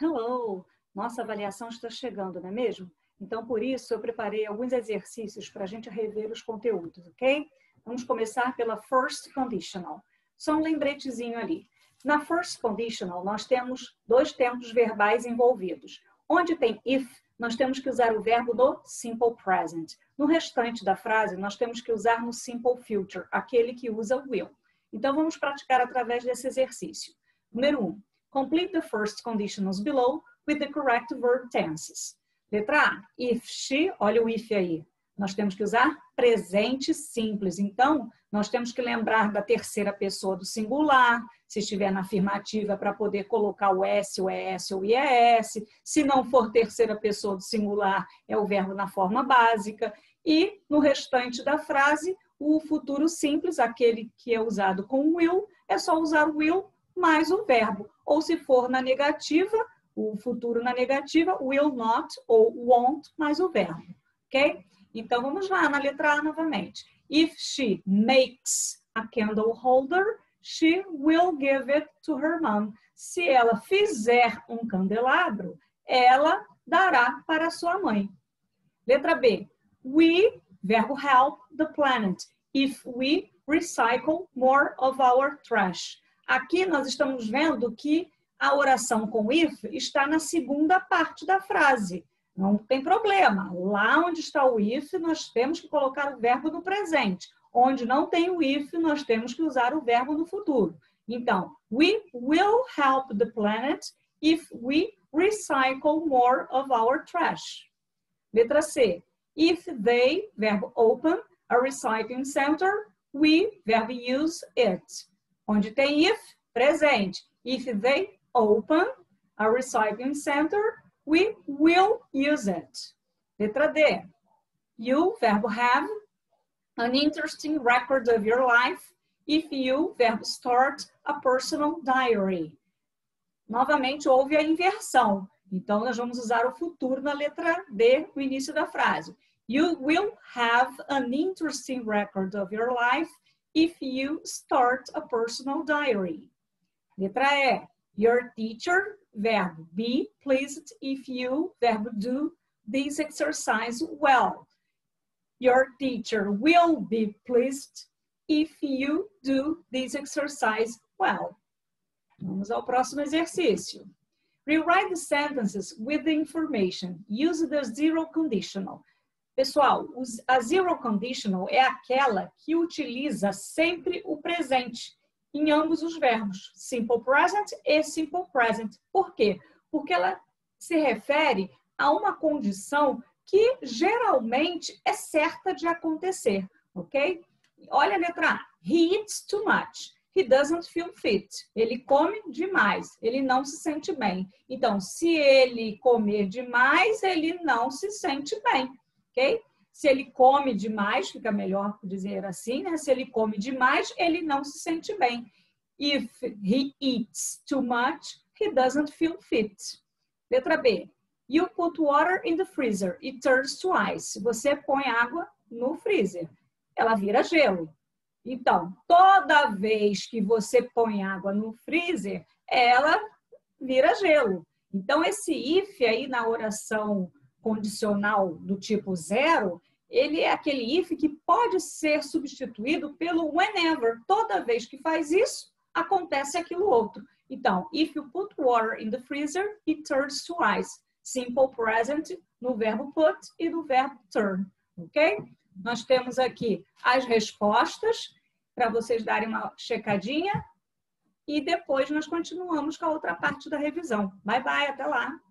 Hello! Nossa avaliação está chegando, não é mesmo? Então, por isso, eu preparei alguns exercícios para a gente rever os conteúdos, ok? Vamos começar pela First Conditional. Só um lembretezinho ali. Na First Conditional, nós temos dois tempos verbais envolvidos. Onde tem if, nós temos que usar o verbo no Simple Present. No restante da frase, nós temos que usar no Simple Future, aquele que usa will. Então, vamos praticar através desse exercício. Número 1. Complete the first conditionals below with the correct verb tenses. Letra A, if she, olha o if aí. Nós temos que usar presente simples. Então, nós temos que lembrar da terceira pessoa do singular, se estiver na afirmativa, para poder colocar o S, o ES ou o IES. Se não for terceira pessoa do singular, é o verbo na forma básica. E, no restante da frase, o futuro simples, aquele que é usado com will, é só usar o will mais o verbo. Ou se for na negativa, o futuro na negativa, will not ou won't mais o verbo, ok? Então, vamos lá na letra A novamente. If she makes a candle holder, she will give it to her mom. Se ela fizer um candelabro, ela dará para sua mãe. Letra B. We, verbo help the planet. If we recycle more of our trash. Aqui nós estamos vendo que a oração com if está na segunda parte da frase. Não tem problema. Lá onde está o if, nós temos que colocar o verbo no presente. Onde não tem o if, nós temos que usar o verbo no futuro. Então, we will help the planet if we recycle more of our trash. Letra C. If they, verbo open, a recycling center, we, verbo use it. Onde tem if, presente. If they open a recycling center, we will use it. Letra D. You, verbo have, an interesting record of your life. If you, verbo start, a personal diary. Novamente, houve a inversão. Então, nós vamos usar o futuro na letra D, no início da frase. You will have an interesting record of your life if you start a personal diary. Letra E. Your teacher, verbo be pleased if you, verbo do, this exercise well. Your teacher will be pleased if you do this exercise well. Vamos ao próximo exercício. Rewrite the sentences with the information. Use the zero conditional. Pessoal, a zero conditional é aquela que utiliza sempre o presente em ambos os verbos, simple present e simple present. Por quê? Porque ela se refere a uma condição que geralmente é certa de acontecer, ok? Olha a letra A. He eats too much. He doesn't feel fit. Ele come demais. Ele não se sente bem. Então, se ele comer demais, ele não se sente bem, ok? Se ele come demais, fica melhor dizer assim, né? Se ele come demais, ele não se sente bem. If he eats too much, he doesn't feel fit. Letra B. You put water in the freezer, it turns to ice. Você põe água no freezer, ela vira gelo. Então, toda vez que você põe água no freezer, ela vira gelo. Então, esse if aí na oração condicional do tipo zero, ele é aquele if que pode ser substituído pelo whenever. Toda vez que faz isso, acontece aquilo outro. Então, if you put water in the freezer, it turns to ice. Simple present no verbo put e no verbo turn, ok? Nós temos aqui as respostas para vocês darem uma checadinha e depois nós continuamos com a outra parte da revisão. Bye, bye, até lá!